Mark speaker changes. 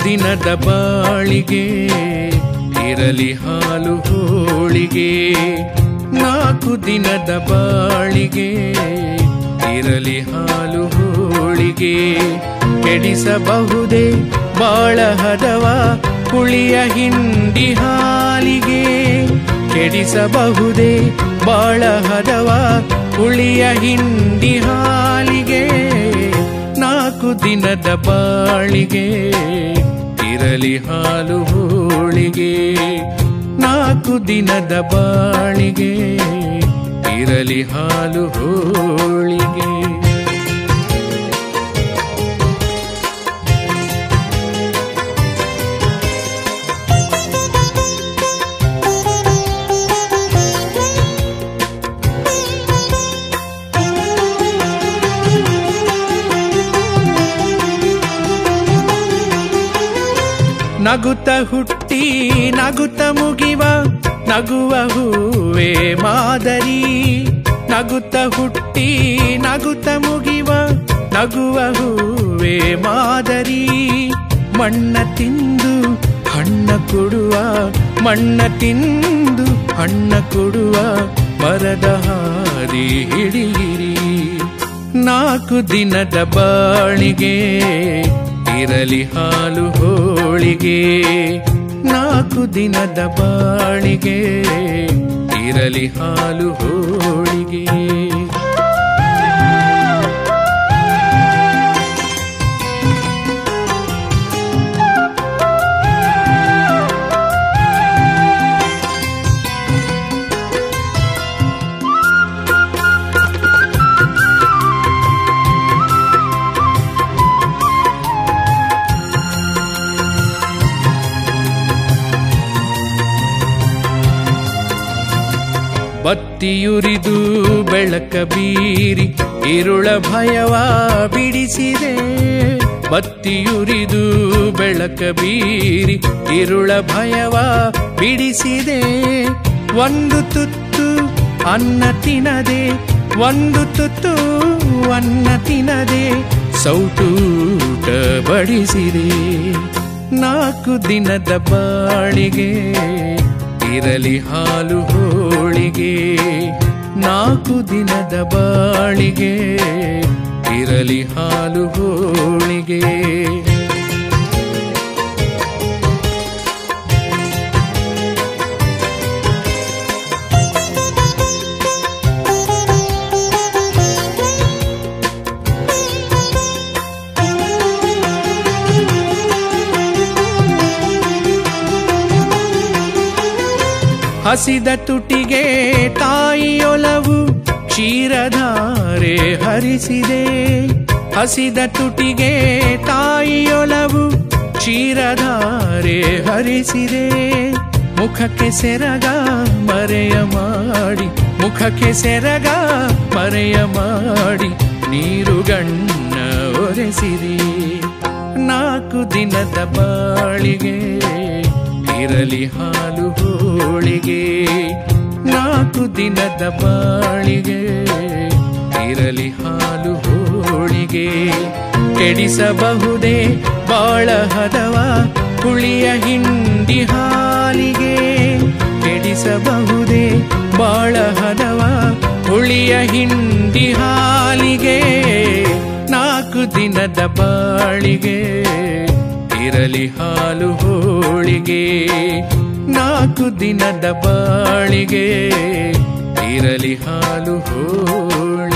Speaker 1: ದಿನದ ಬಾಳಿಗೆ ಇರಲಿ ಹಾಲು ಹೋಳಿಗೆ, 4 ದಿನದ ಬಾಳಿಗೆ ಇರಲಿ ಹಾಲು ಹೋಳಿಗೆ. ಕೆಡಿಸಬಹುದೇ ಬಾಳ ಹದವ ಹುಳಿಯ ಹಿಂಡಿ ಹಾಲಿಗೆ, ಕೆಡಿಸಬಹುದೇ ಬಾಳ ಹದವ ಹುಳಿಯ ಹಿಂಡಿ ಹಾಲಿಗೆ. 4 ದಿನದ ಬಾಳಿಗೆ ಇರಲಿ ಹಾಲು ಹೋಳಿಗೆ, 4 ದಿನದ ಬಾಳಿಗೆ ಇರಲಿ ಹಾಲು ಹೋಳಿಗೆ. ನಗುತ್ತ ಹುಟ್ಟಿ ನಗುತ್ತ ಮುಗಿವ ನಗುವ ಹೂವೇ ಮಾದರಿ, ನಗುತ್ತ ಹುಟ್ಟಿ ನಗುತ್ತ ಮುಗಿವ ನಗುವ ಹೂವೇ ಮಾದರಿ. ಮಣ್ಣ ತಿಂದು ಹಣ್ಣ ಕೊಡುವ, ಮಣ್ಣ ತಿಂದು ಹಣ್ಣ ಕೊಡುವ ಮರದ ಹಾದಿ ಹಿಡಿಯಿರಿ. 4 ದಿನದ ಬಾಳಿಗೆ ಇರಲಿ ಹಾಲು ಹೋಳಿಗೆ, 4 ದಿನದ ಬಾಳಿಗೆ ಇರಲಿ ಹಾಲು ಹೋಳಿಗೆ. ಬತ್ತಿಯುರಿದು ಬೆಳಕ ಬೀರಿ ಇರುಳ ಭಯವ ಬಿಡಿಸಿದೆ, ಬತ್ತಿಯುರಿದು ಬೆಳಕ ಬೀರಿ ಇರುಳ ಭಯವ ಬಿಡಿಸಿದೆ. 1 ತುತ್ತು ಅನ್ನ ತಿನ್ನದೆ, 1 ತುತ್ತು ಅನ್ನ ತಿನ್ನದೆ ಸೌಟೂಟ ಬಡಿಸಿದೆ. 4 ದಿನದ ಬಾಳಿಗೆ ಇರಲಿ ಹಾಲು ಹೋಳಿಗೆ, 4 ದಿನದ ಬಾಳಿಗೆ ಇರಲಿ ಹಾಲು ಹೋಳಿಗೆ. ಹಸಿದ ತುಟಿಗೆ ತಾಯಿಯೊಲವು ಕ್ಷೀರಧಾರೆ ಹರಿಸಿದೆ, ಹಸಿದ ತುಟಿಗೆ ತಾಯಿಯೊಲವು ಕ್ಷೀರಧಾರೆ ಹರಿಸಿದೆ. ಮುಖಕ್ಕೆ ಸೆರಗ ಮರೆಯ ಮಾಡಿ, ಮುಖಕ್ಕೆ ಸೆರಗ ಮರೆಯ ಮಾಡಿ ನೀರುಗಣ್ಣ ಒರೆಸಿದೆ. 4 ದಿನದ ಬಾಳಿಗೆ ಇರಲಿ ಹಾಲು ಹೋಳಿಗೆ, 4 ದಿನದ ಬಾಳಿಗೆ ಇರಲಿ ಹಾಲು ಹೋಳಿಗೆ. ಕೆಡಿಸಬಹುದೇ ಬಾಳ ಹದವ ಹುಳಿಯ ಹಿಂಡಿ ಹಾಲಿಗೆ, ಕೆಡಿಸಬಹುದೇ ಬಾಳ ಹದವ ಹುಳಿಯ ಹಿಂಡಿ ಹಾಲಿಗೆ. 4 ದಿನದ ಬಾಳಿಗೆ ಇರಲಿ ಹಾಲು ಹೋಳಿಗೆ, 4 ದಿನದ ಬಾಳಿಗೆ ಇರಲಿ ಹಾಲು ಹೋಳಿಗೆ.